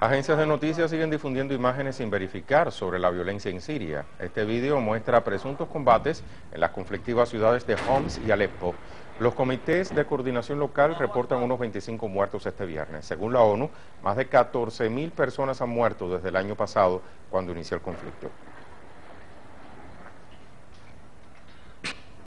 Agencias de noticias siguen difundiendo imágenes sin verificar sobre la violencia en Siria. Este video muestra presuntos combates en las conflictivas ciudades de Homs y Alepo. Los comités de coordinación local reportan unos 25 muertos este viernes. Según la ONU, más de 14.000 personas han muerto desde el año pasado, cuando inició el conflicto.